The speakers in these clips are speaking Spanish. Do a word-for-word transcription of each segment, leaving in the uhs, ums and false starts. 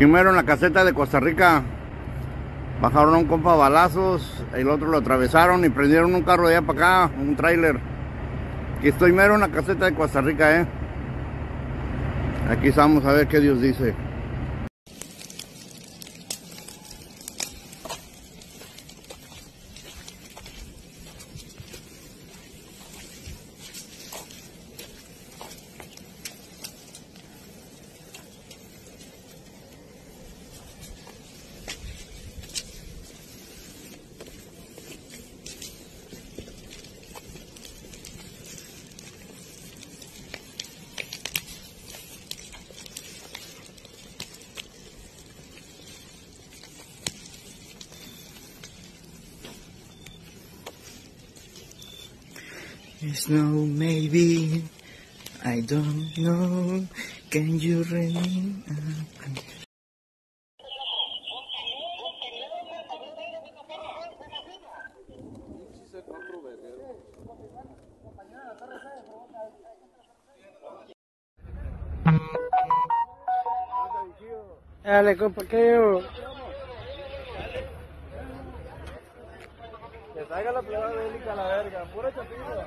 Aquí mero en la caseta de Costa Rica bajaron a un compa a balazos, el otro lo atravesaron y prendieron un carro de allá para acá, un tráiler. Aquí estoy mero en la caseta de Costa Rica, eh. Aquí estamos a ver qué Dios dice. It's no maybe, I don't know, can you remain? Dale, compa, que yo. Que salga la prueba bélica a la verga, pura chapita.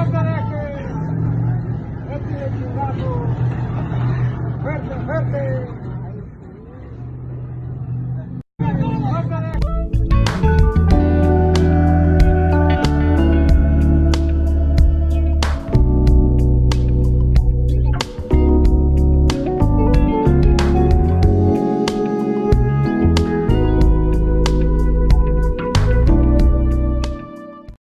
¡Fuerte, fuerte!